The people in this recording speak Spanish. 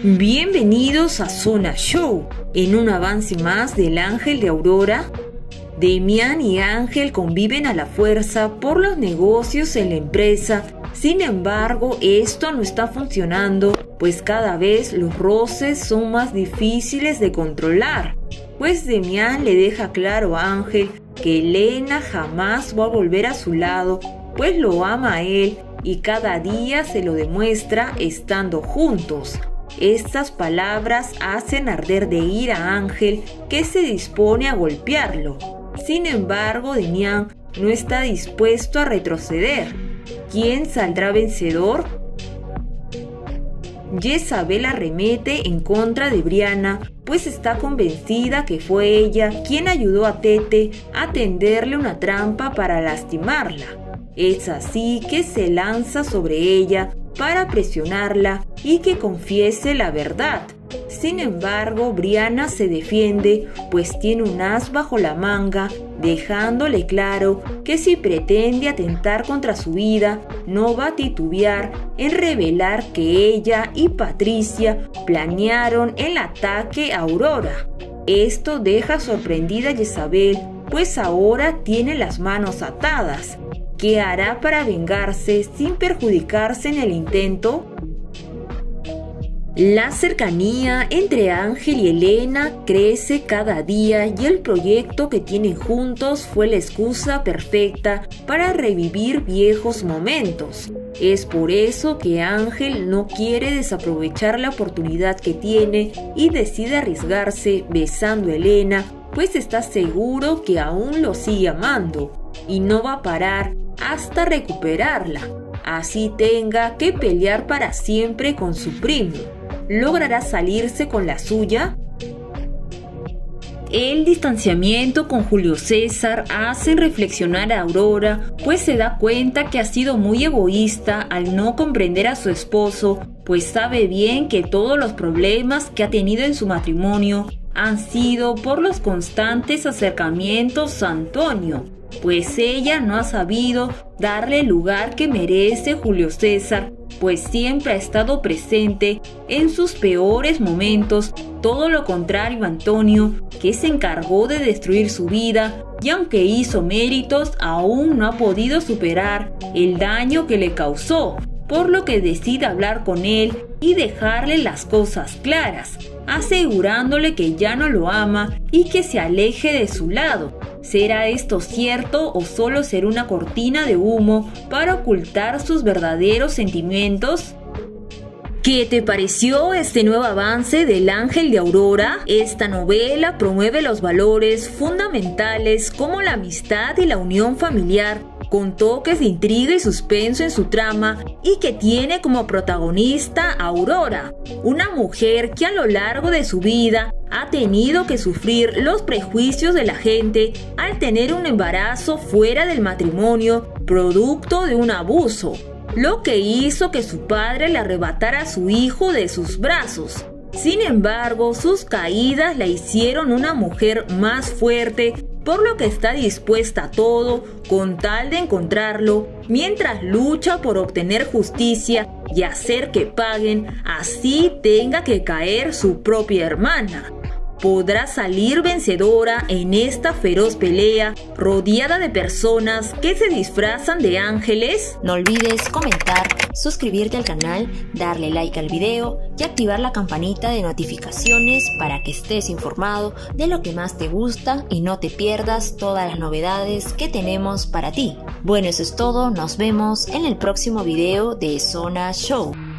Bienvenidos a Zona Show. En un avance más del Ángel de Aurora, Demián y Ángel conviven a la fuerza por los negocios en la empresa. Sin embargo, esto no está funcionando, pues cada vez los roces son más difíciles de controlar. Pues Demián le deja claro a Ángel que Elena jamás va a volver a su lado, pues lo ama a él y cada día se lo demuestra estando juntos. Estas palabras hacen arder de ira a Ángel, que se dispone a golpearlo. Sin embargo, Demián no está dispuesto a retroceder. ¿Quién saldrá vencedor? Jezabel arremete en contra de Brianna, pues está convencida que fue ella quien ayudó a Tete a tenderle una trampa para lastimarla. Es así que se lanza sobre ella para presionarla y que confiese la verdad. Sin embargo, Brianna se defiende, pues tiene un as bajo la manga, dejándole claro que si pretende atentar contra su vida, no va a titubear en revelar que ella y Patricia planearon el ataque a Aurora. Esto deja sorprendida a Jezabel, pues ahora tiene las manos atadas. ¿Qué hará para vengarse sin perjudicarse en el intento? La cercanía entre Ángel y Elena crece cada día y el proyecto que tienen juntos fue la excusa perfecta para revivir viejos momentos. Es por eso que Ángel no quiere desaprovechar la oportunidad que tiene y decide arriesgarse besando a Elena, pues está seguro que aún lo sigue amando y no va a parar hasta recuperarla, así tenga que pelear para siempre con su primo. ¿Logrará salirse con la suya? El distanciamiento con Julio César hace reflexionar a Aurora, pues se da cuenta que ha sido muy egoísta al no comprender a su esposo, pues sabe bien que todos los problemas que ha tenido en su matrimonio han sido por los constantes acercamientos a Antonio, pues ella no ha sabido darle el lugar que merece Julio César, pues siempre ha estado presente en sus peores momentos, todo lo contrario a Antonio, que se encargó de destruir su vida y aunque hizo méritos, aún no ha podido superar el daño que le causó, por lo que decide hablar con él y dejarle las cosas claras, asegurándole que ya no lo ama y que se aleje de su lado. ¿Será esto cierto o solo será una cortina de humo para ocultar sus verdaderos sentimientos? ¿Qué te pareció este nuevo avance del Ángel de Aurora? Esta novela promueve los valores fundamentales como la amistad y la unión familiar, con toques de intriga y suspenso en su trama y que tiene como protagonista a Aurora, una mujer que a lo largo de su vida ha tenido que sufrir los prejuicios de la gente al tener un embarazo fuera del matrimonio, producto de un abuso, lo que hizo que su padre le arrebatara a su hijo de sus brazos. Sin embargo, sus caídas la hicieron una mujer más fuerte, por lo que está dispuesta a todo con tal de encontrarlo, mientras lucha por obtener justicia y hacer que paguen, así tenga que caer su propia hermana. ¿Podrá salir vencedora en esta feroz pelea rodeada de personas que se disfrazan de ángeles? No olvides comentar, suscribirte al canal, darle like al video y activar la campanita de notificaciones para que estés informado de lo que más te gusta y no te pierdas todas las novedades que tenemos para ti. Bueno, eso es todo, nos vemos en el próximo video de Zona Show.